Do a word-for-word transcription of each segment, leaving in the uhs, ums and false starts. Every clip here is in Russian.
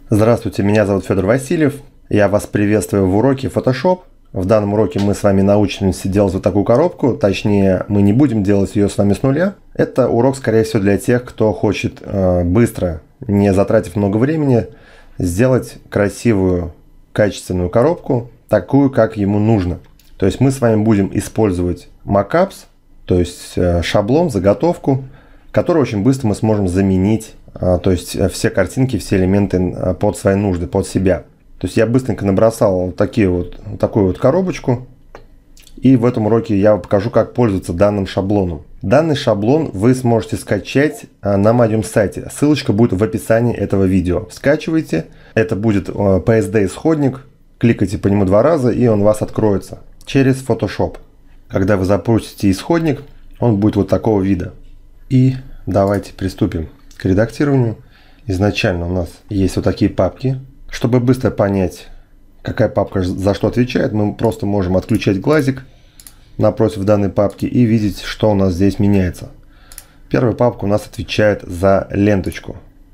Здравствуйте, меня зовут Федор Васильев. Я вас приветствую в уроке Photoshop. В данном уроке мы с вами научимся делать вот такую коробку. Точнее, мы не будем делать ее с вами с нуля. Это урок, скорее всего, для тех, кто хочет э, быстро, не затратив много времени, сделать красивую, качественную коробку, такую, как ему нужно. То есть мы с вами будем использовать Mockups, то есть э, шаблон, заготовку, который очень быстро мы сможем заменить. То есть все картинки, все элементы под свои нужды, под себя. То есть я быстренько набросал вот, такие вот, вот такую вот коробочку. И в этом уроке я покажу, как пользоваться данным шаблоном. Данный шаблон вы сможете скачать на моем сайте. Ссылочка будет в описании этого видео. Скачивайте. Это будет пи эс ди исходник. Кликайте по нему два раза, и он у вас откроется через Photoshop. Когда вы запустите исходник, он будет вот такого вида. И давайте приступим к редактированию. Изначально у нас есть вот такие папки. Чтобы быстро понять, какая папка за что отвечает, мы просто можем отключать глазик напротив данной папки и видеть, что у нас здесь меняется. Первая папка у нас отвечает за ленточку.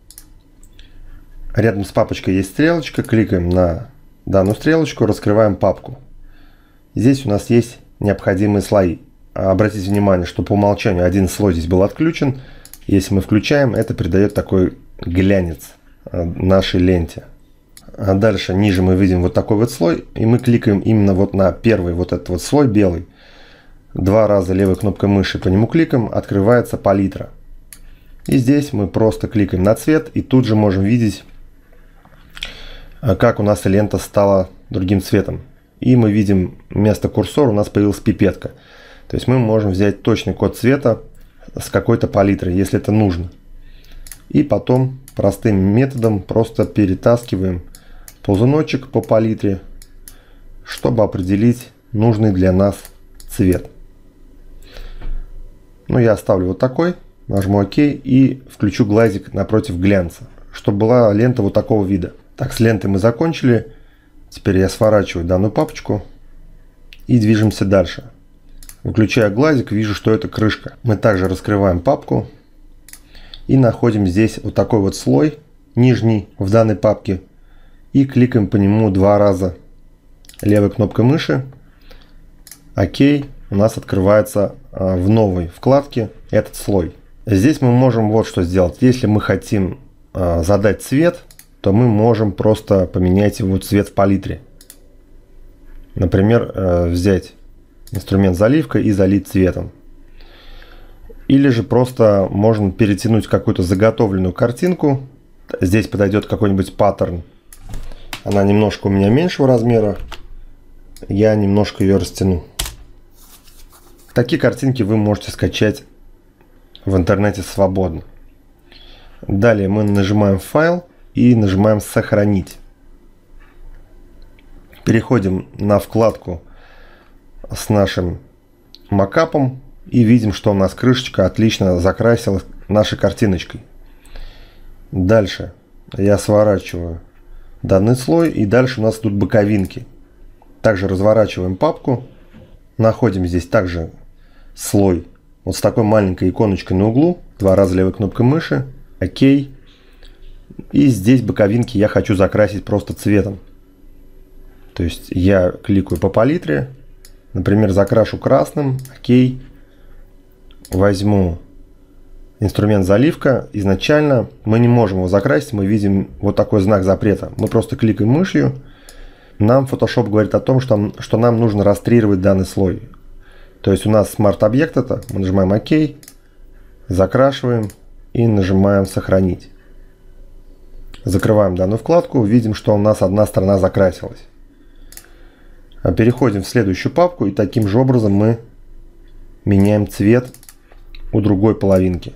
Рядом с папочкой есть стрелочка. Кликаем на данную стрелочку, раскрываем папку. Здесь у нас есть необходимые слои. Обратите внимание, что по умолчанию один слой здесь был отключен. Если мы включаем, это придает такой глянец нашей ленте. А дальше ниже мы видим вот такой вот слой, и мы кликаем именно вот на первый вот этот вот слой белый. Два раза левой кнопкой мыши по нему кликаем, открывается палитра. И здесь мы просто кликаем на цвет, и тут же можем видеть, как у нас лента стала другим цветом. И мы видим вместо курсора у нас появилась пипетка. То есть мы можем взять точный код цвета с какой-то палитрой, если это нужно. И потом простым методом просто перетаскиваем ползуночек по палитре, чтобы определить нужный для нас цвет. Ну, я оставлю вот такой, нажму ОК и включу глазик напротив глянца, чтобы была лента вот такого вида. Так, с лентой мы закончили. Теперь я сворачиваю данную папочку и движемся дальше. Выключая глазик, вижу, что это крышка. Мы также раскрываем папку и находим здесь вот такой вот слой, нижний в данной папке. И кликаем по нему два раза левой кнопкой мыши. ОК. У нас открывается в новой вкладке этот слой. Здесь мы можем вот что сделать. Если мы хотим задать цвет, то мы можем просто поменять его цвет в палитре. Например, взять инструмент заливка и залить цветом. Или же просто можно перетянуть какую-то заготовленную картинку. Здесь подойдет какой-нибудь паттерн. Она немножко у меня меньшего размера. Я немножко ее растяну. Такие картинки вы можете скачать в интернете свободно. Далее мы нажимаем «Файл» и нажимаем «Сохранить». Переходим на вкладку с нашим макапом и видим, что у нас крышечка отлично закрасилась нашей картиночкой. Дальше я сворачиваю данный слой, и дальше у нас тут боковинки. Также разворачиваем папку, находим здесь также слой вот с такой маленькой иконочкой на углу, два раза левой кнопкой мыши, ОК. И здесь боковинки я хочу закрасить просто цветом. То есть я кликаю по палитре. Например, закрашу красным, ОК. Возьму инструмент заливка. Изначально мы не можем его закрасить, мы видим вот такой знак запрета. Мы просто кликаем мышью. Нам Photoshop говорит о том, что, что нам нужно растрировать данный слой. То есть у нас смарт-объект это, мы нажимаем ОК, закрашиваем и нажимаем «Сохранить». Закрываем данную вкладку, видим, что у нас одна сторона закрасилась. Переходим в следующую папку, и таким же образом мы меняем цвет у другой половинки.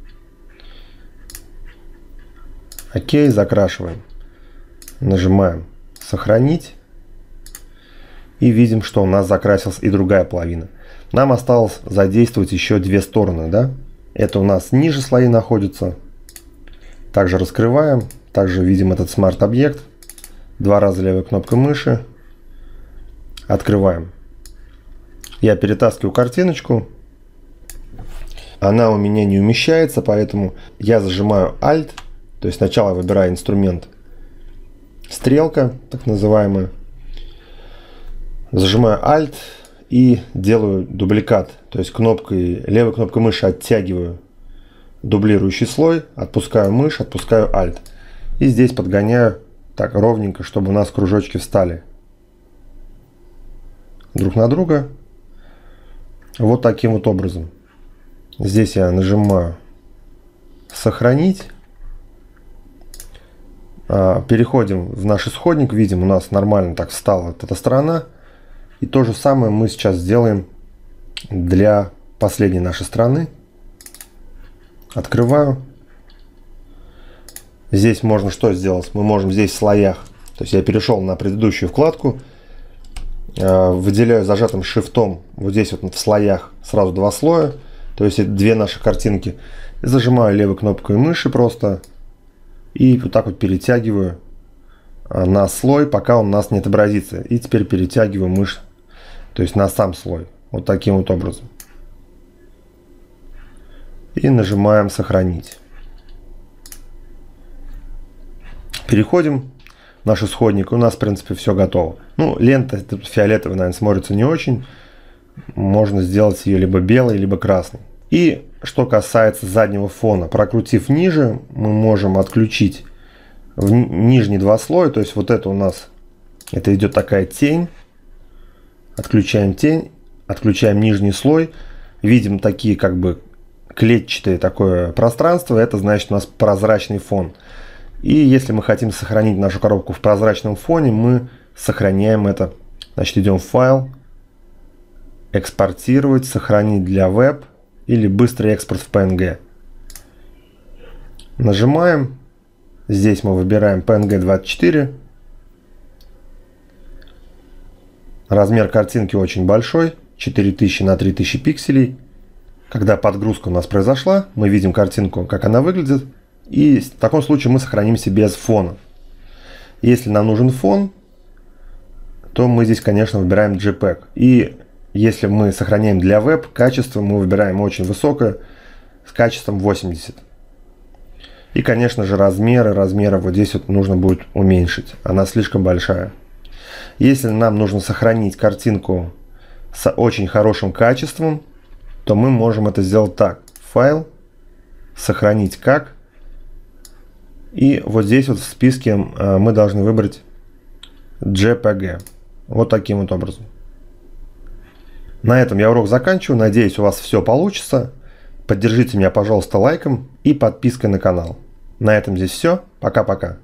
ОК, закрашиваем. Нажимаем «Сохранить». И видим, что у нас закрасилась и другая половина. Нам осталось задействовать еще две стороны. Да? Это у нас ниже слои находятся. Также раскрываем. Также видим этот смарт-объект. Два раза левой кнопкой мыши. Открываем. Я перетаскиваю картиночку. Она у меня не умещается, поэтому я зажимаю Alt. То есть сначала выбираю инструмент стрелка, так называемая. Зажимаю Alt и делаю дубликат. То есть кнопкой, левой кнопкой мыши оттягиваю дублирующий слой, отпускаю мышь, отпускаю Alt. И здесь подгоняю так ровненько, чтобы у нас кружочки встали друг на друга. Вот таким вот образом. Здесь я нажимаю сохранить. Переходим в наш исходник. Видим, у нас нормально так встала вот эта сторона. И то же самое мы сейчас сделаем для последней нашей стороны. Открываю. Здесь можно что сделать? Мы можем здесь в слоях. То есть я перешел на предыдущую вкладку. Выделяю зажатым шифтом вот здесь вот в слоях сразу два слоя. То есть это две наши картинки. Зажимаю левой кнопкой мыши просто. И вот так вот перетягиваю на слой, пока он у нас не отобразится. И теперь перетягиваю мышь, то есть на сам слой. Вот таким вот образом. И нажимаем сохранить. Переходим в наш исходник. У нас, в принципе, все готово. Ну, лента фиолетовая, наверное, смотрится не очень. Можно сделать ее либо белой, либо красной. И что касается заднего фона, прокрутив ниже, мы можем отключить в нижние два слоя. То есть вот это у нас, это идет такая тень. Отключаем тень, отключаем нижний слой. Видим такие как бы клетчатое такое пространство. Это значит у нас прозрачный фон. И если мы хотим сохранить нашу коробку в прозрачном фоне, мы сохраняем это. Значит, идем в файл, экспортировать, сохранить для веб. Или быстрый экспорт в пи эн джи. Нажимаем. Здесь мы выбираем пи эн джи двадцать четыре. Размер картинки очень большой. четыре тысячи на три тысячи пикселей. Когда подгрузка у нас произошла, мы видим картинку, как она выглядит. И в таком случае мы сохранимся без фона. Если нам нужен фон, то мы здесь, конечно, выбираем JPEG. И если мы сохраняем для веб, качество мы выбираем очень высокое, с качеством восемьдесят. И, конечно же, размеры, размеры вот здесь вот нужно будет уменьшить. Она слишком большая. Если нам нужно сохранить картинку с очень хорошим качеством, то мы можем это сделать так. Файл, сохранить как. И вот здесь вот в списке мы должны выбрать JPG. Вот таким вот образом. На этом я урок заканчиваю. Надеюсь, у вас все получится. Поддержите меня, пожалуйста, лайком и подпиской на канал. На этом здесь все. Пока-пока.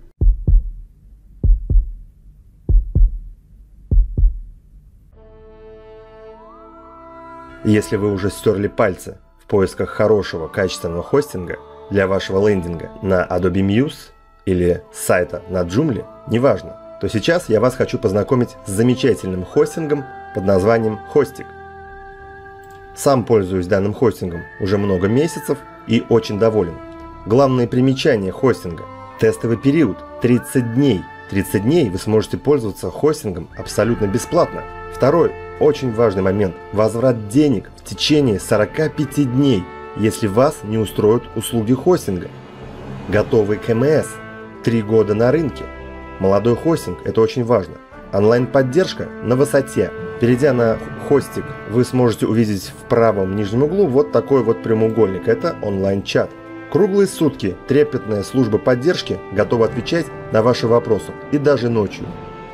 Если вы уже стерли пальцы в поисках хорошего, качественного хостинга для вашего лендинга на Adobe Muse или сайта на Joomla, неважно, то сейчас я вас хочу познакомить с замечательным хостингом под названием Hostik. Сам пользуюсь данным хостингом уже много месяцев и очень доволен. Главное примечание хостинга – тестовый период тридцать дней. тридцать дней вы сможете пользоваться хостингом абсолютно бесплатно. Второй очень важный момент – возврат денег в течение сорока пяти дней, если вас не устроят услуги хостинга. Готовый ка эм эс – три года на рынке. Молодой хостинг – это очень важно. Онлайн-поддержка на высоте. Перейдя на Hostik, вы сможете увидеть в правом нижнем углу вот такой вот прямоугольник. Это онлайн-чат. Круглые сутки трепетная служба поддержки готова отвечать на ваши вопросы и даже ночью.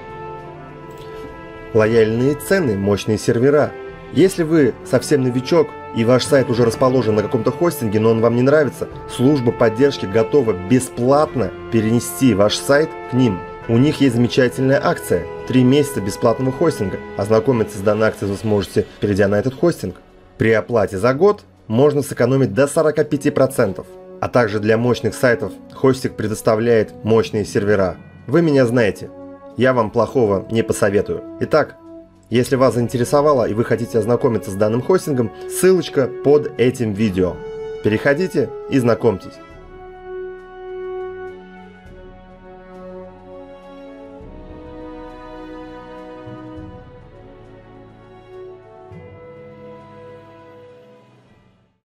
Лояльные цены, мощные сервера. Если вы совсем новичок и ваш сайт уже расположен на каком-то хостинге, но он вам не нравится, служба поддержки готова бесплатно перенести ваш сайт к ним. У них есть замечательная акция – три месяца бесплатного хостинга. Ознакомиться с данной акцией вы сможете, перейдя на этот хостинг. При оплате за год можно сэкономить до сорока пяти процентов. А также для мощных сайтов Hostik предоставляет мощные сервера. Вы меня знаете, я вам плохого не посоветую. Итак, если вас заинтересовало и вы хотите ознакомиться с данным хостингом, ссылочка под этим видео. Переходите и знакомьтесь.